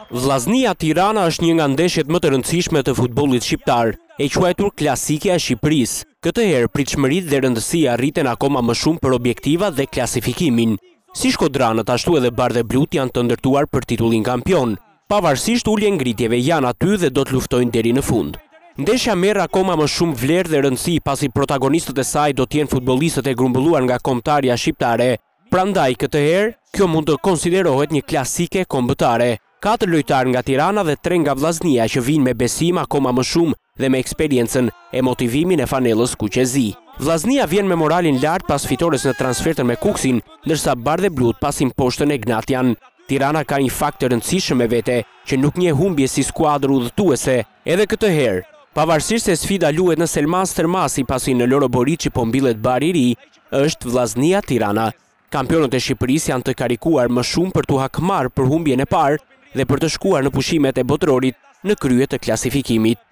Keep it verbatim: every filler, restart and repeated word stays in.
Vllaznia-Tirana është një nga ndeshjet më të rëndësishme të futbollit shqiptar, e quajtur klasike e Shqipërisë. Këtë herë pritshmëritë dhe rëndësia rriten akoma më shumë për objektivat dhe klasifikimin. Si shkodranët ashtu edhe bardhë e blut janë të ndërtuar për titullin kampion. Pavarësisht ulje ngritjeve janë aty dhe do të luftojnë deri në fund. Ndeshja merr akoma më shumë vlerë dhe rëndësi pasi protagonistët e saj do të jenë futbollistët e grumbulluar nga kombëtarja shqiptare. Prandaj këtë herë kjo mund të konsiderohet një klasike kombëtare. Katër lojtarë nga Tirana dhe tre nga Vllaznia që vinë me besim akoma më shumë dhe me eksperiencën e motivimin e fanellës kuqezi. Vllaznia vjen me moralin lart pas fitores në transfertën me Kuksin, ndërsa bardhë e blut pasin poshtën e Gnatian. Tirana ka një fakt të rëndësishëm me vete që nuk njeh humbje si skuadër udhëtuese edhe këtë herë. Pavarësisht se sfida luhet në Selman Stërmasi pasi në Loro Boriçi po mbillet bari i ri, është Vllaznia-Tirana. Kampionët e Shqipërisë janë të karikuar më shumë për t'u hakmarrë për humbjen e parë dhe për të shkuar në pushimet e botrorit në krye të klasifikimit.